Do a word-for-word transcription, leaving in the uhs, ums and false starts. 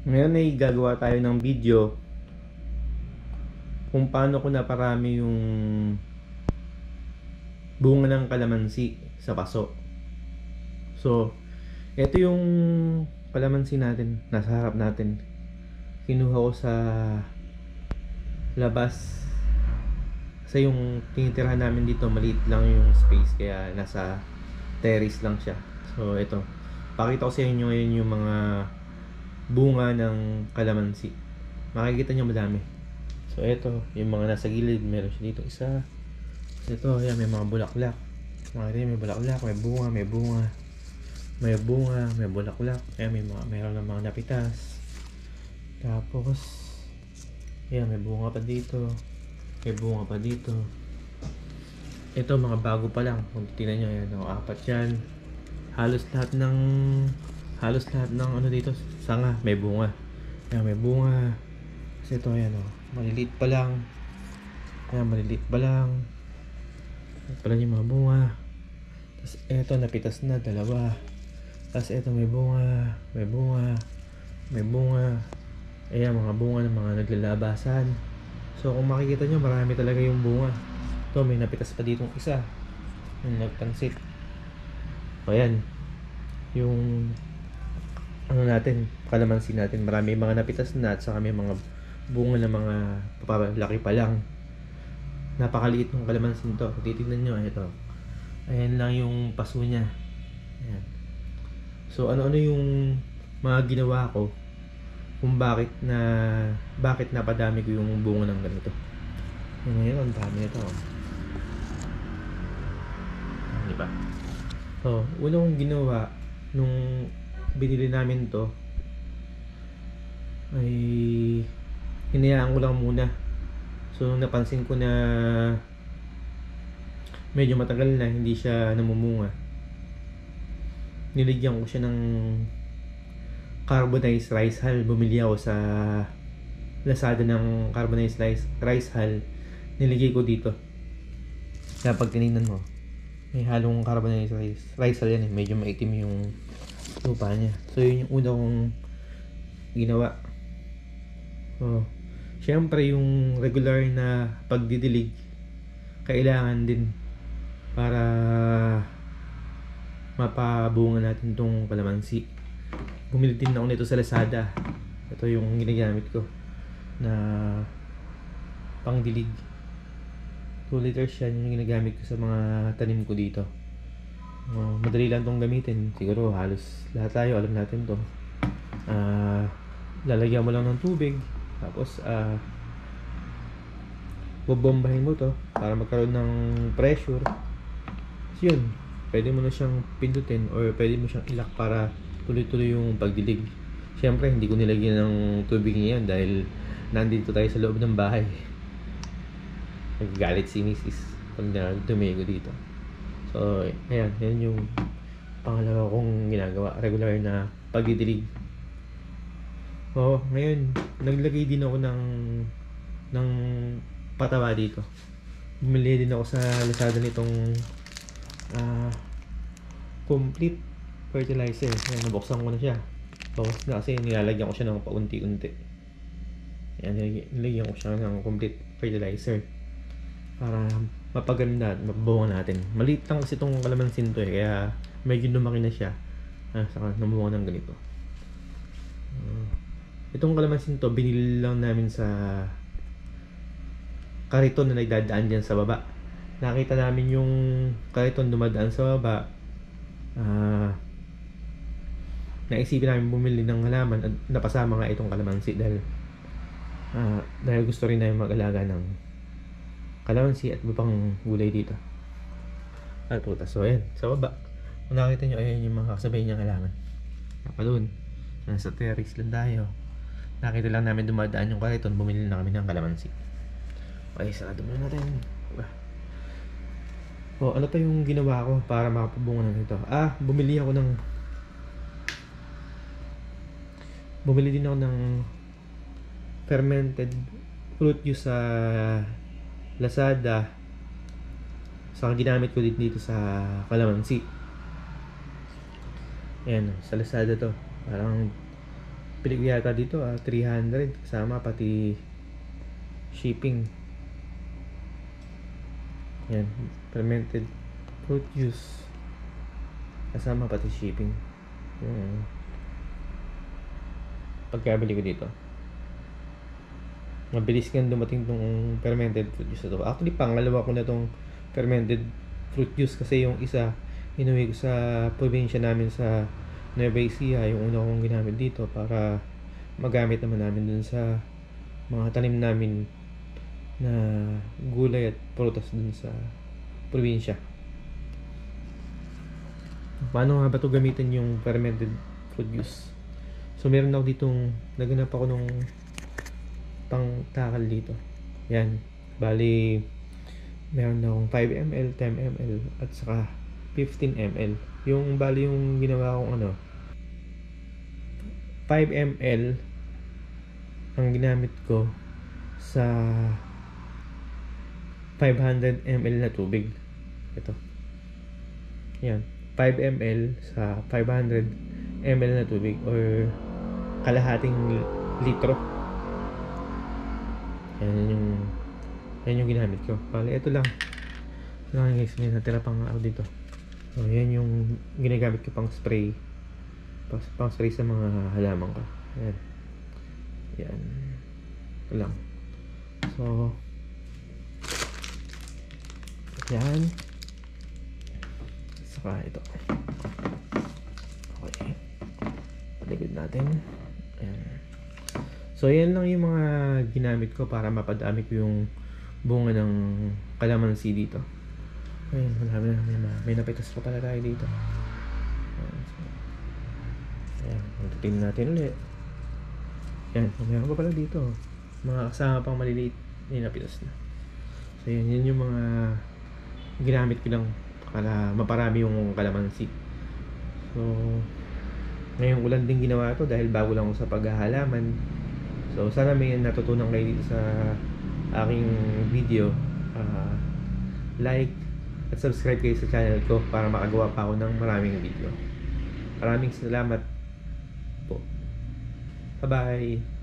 Ngayon ay gagawa tayo ng video kung paano ko naparami yung bunga ng kalamansi sa paso. So, ito yung kalamansi natin, nasa harap natin. Kinuha ko sa labas. Kasi yung tinitirahan namin dito, maliit lang yung space, kaya nasa terrace lang siya. So, ito. Pakita ko sa inyo ngayon yung mga bunga ng kalamansi. Makikita nyo madami. So ito, yung mga nasa gilid, meron siya dito isa. So ito, yan, may mga bulaklak. Makikita nyo, may bulaklak, may bunga, may bunga. May bunga, may bulaklak. Ayan, may mga, meron ng mga napitas. Tapos, yan, may bunga pa dito. May bunga pa dito. Ito, mga bago pa lang. Kung titignan nyo, yan, o, apat yan. Halos lahat ng halos lahat ng ano dito, sanga, may bunga. Ayan, may bunga. Kasi ito, ayan, o, maliliit pa lang. Ayan, maliliit pa lang. Ito pala yung mga bunga. Tapos ito, napitas na, dalawa. Tapos ito, may bunga. May bunga. May bunga. Ayan, mga bunga ng mga naglalabasan. So, kung makikita nyo, marami talaga yung bunga. Ito, may napitas pa ditong isa. Yung nagpansit. O, ayan. Yung ano natin, kalamansi natin, marami mga napitas na at saka may mga bunga na mga papalaki pa lang. Napakaliit ng kalamansi nito. Titignan nyo, ito. Ayan lang yung paso niya. Ayan. So ano-ano yung mga ginawa ko kung bakit na bakit napadami ko yung bunga ng ganito. Ngayon, ang dami nito. Diba? So, unang ginawa nung binili namin to ay hinayaan ko lang muna. So nung napansin ko na medyo matagal na hindi siya namumunga, niligyan ko siya ng carbonized rice hull. Bumili ako sa Lazada ng carbonized rice, rice hull. Niligay ko dito. Kaya pag tinignan mo, may halong carbonized rice, rice hull yan eh. Medyo maitim yung lupa niya. So yun yung una kong ginawa. Oh, syempre yung regular na pagdidilig kailangan din para mapabunga natin tong kalamansi. Bumili din ako nito sa Lazada. Ito yung ginagamit ko na pangdilig. two liters yan yung ginagamit ko sa mga tanim ko dito. Uh, madali lang tong gamitin. Siguro halos lahat tayo alam natin to. Uh, lalagyan mo lang ng tubig. Tapos uh, bobombahin mo to para magkaroon ng pressure. So yun, pwede mo na siyang pindutin or pwede mo siyang ilak para tuloy-tuloy yung pagdilig. Siyempre hindi ko nilagyan ng tubig ngayon dahil nandito tayo sa loob ng bahay. Nagagalit si misis pag tumigo dito. So, ayan, yan yung pangalawa kong ginagawa, regular na pagdidilig. Oh, ngayon, naglagay din ako ng ng pataba dito. Bumili din ako sa Lazada nitong uh, complete fertilizer. Ayan, nabuksan ko na siya. Bawas na kasi nilalagyan ko siya ng paunti-unti. Ayan, nilagyan ko siya ng complete fertilizer para mapaganda at mabunga natin. Maliit lang kasi itong kalamansin to eh, kaya medyo lumaki na siya. Ah, saka namunga ng ganito. Uh, itong kalamansin to, binili lang namin sa kariton na nagdadaan dyan sa baba. Nakita namin yung kariton dumadaan sa baba. Ah, naisipin namin bumili ng halaman at napasama nga itong kalamansi dahil ah, dahil gusto rin namin mag-alaga ng kalamansi at iba pang gulay dito at prutas. So ayan, sa baba kung nakita nyo, ayan yung mga kasabay niyang halaman. Napaloon, nasa terrace lang tayo. Nakita lang namin dumadaan yung kariton, bumili na kami ng kalamansi. Okay, sarado muna natin. O, ano pa yung ginawa ko para makapabunga ng ito? Ah, bumili ako ng bumili din ako ng fermented fruit juice sa Lazada. Saka ginamit ko din dito sa kalamansi. Ayan, sa Lazada to. Parang Pilig yata dito ah, three hundred kasama pati shipping. Yan, fermented fruit juice kasama pati shipping. Yung pagkabili ko dito, mabilis nga dumating tong fermented fruit juice na to. Actually, pangalawa ko na tong fermented fruit juice kasi yung isa inuwi ko sa probinsya namin sa Nueva Ecija. Yung una kong ginamit dito para magamit naman namin dun sa mga tanim namin na gulay at prutas dun sa probinsya. Paano nga ba ito gamitin yung fermented fruit juice? So meron ako ditong naganap ako nung pang takal dito. Yan, bali meron akong five milliliters, ten milliliters at saka fifteen milliliters. Yung bali yung ginawa kong ano, five milliliters ang ginamit ko sa five hundred milliliters na tubig. Ito. Yan, five milliliters sa five hundred milliliters na tubig or kalahating litro. Yan yung yan yung ginamit ko. Bali, ito lang. Ito lang guys, may natira pang ako dito. So, yan yung ginagamit ko pang spray. Pang, pang spray sa mga halaman ko. Yan. Yan. Ito lang. So, yan. Saka ito. Okay. Paligid natin. Ayan. So, yan lang yung mga ginamit ko para mapadami ko yung bunga ng kalamansi dito. Ayun, marami na. May, may napitas pa pala tayo dito. Ayan. So, ayan. Tingnan natin ulit. Ayan. Mayroon pa pala dito. Mga kasama pang maliliit. May napitas na. So, yan. Yan yung mga ginamit ko lang para maparami yung kalamansi. So, ngayong ulan din ginawa ito dahil bago lang ako sa paghahalaman. So, sana may natutunan kayo dito sa aking video. Uh, like at subscribe kayo sa channel ko para makagawa pa ako ng maraming video. Maraming salamat po. Bye-bye!